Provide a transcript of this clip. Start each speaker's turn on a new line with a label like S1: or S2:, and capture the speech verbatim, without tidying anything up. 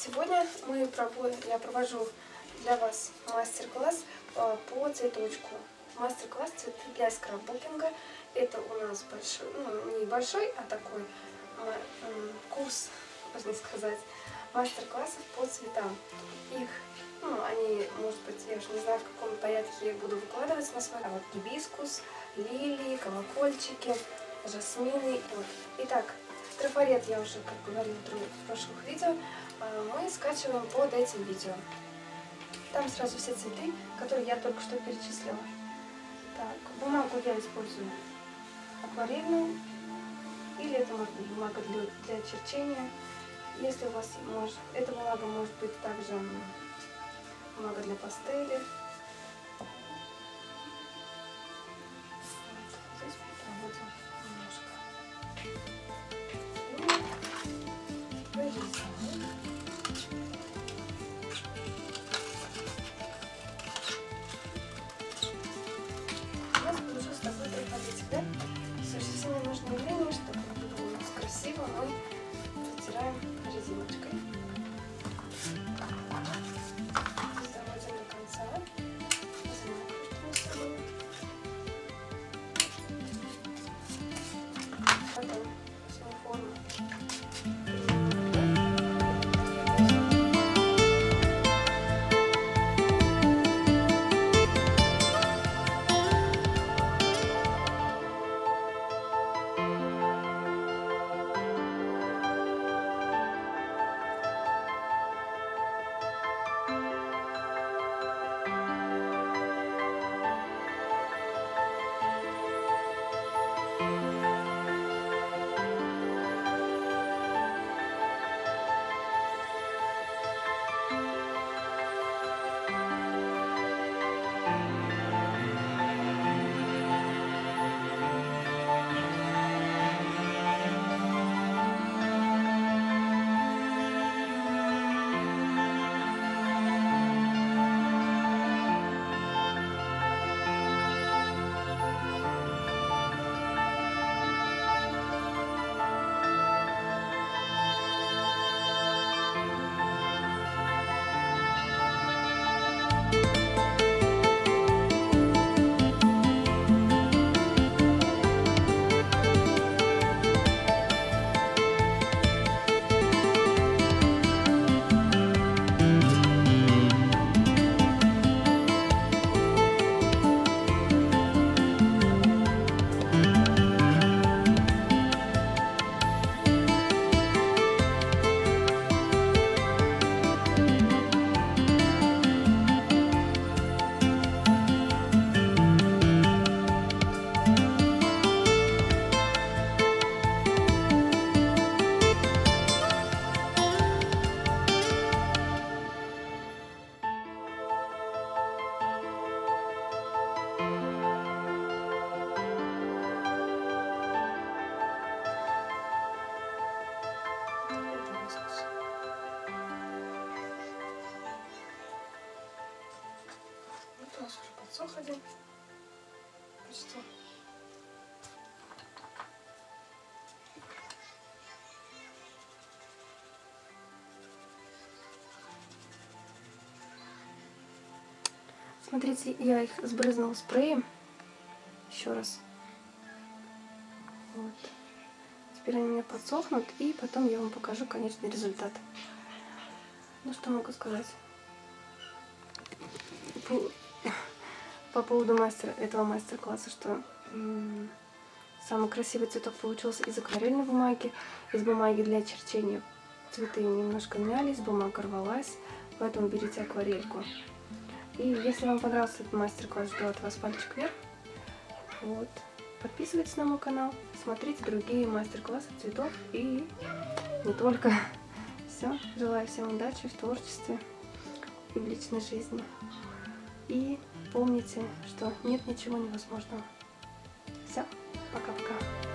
S1: Сегодня мы проводим, я провожу для вас мастер-класс по цветочку. Мастер-класс «Цветы для скраббукинга». Это у нас большой, ну, не большой, а такой курс, можно сказать, мастер-классов по цветам. Их, ну, они, может быть, я уже не знаю, в каком порядке я их буду выкладывать на свой. А вот гибискус, лилии, колокольчики, жасмины. Вот. Итак, трафарет я уже, как говорила в прошлых видео, мы скачиваем под этим видео. Там сразу все цветы, которые я только что перечислила. Так, бумагу я использую акварельную, или это может быть бумага для, для черчения. Если у вас может, эта бумага может быть также бумага для пастели. Здесь проводим немножко. Вырезаем. У нас получился такой трафаретик, да? Все не нужно время, чтобы было у нас красиво, мы затираем резиночкой. Заводим до конца. Потом возьмем форму. У нас уже подсох один. Почти. Смотрите, я их сбрызнула спреем. Еще раз. Вот. Теперь они у меня подсохнут, и потом я вам покажу конечный результат. Ну, что могу сказать? По поводу мастера, этого мастер-класса, что м-м, самый красивый цветок получился из акварельной бумаги, из бумаги для черчения. Цветы немножко мялись, бумага рвалась, поэтому берите акварельку. И если вам понравился этот мастер-класс, жду от вас пальчик вверх. Вот. Подписывайтесь на мой канал, смотрите другие мастер-классы цветов и не только. Все, желаю всем удачи в творчестве и в личной жизни. И помните, что нет ничего невозможного. Все, пока-пока.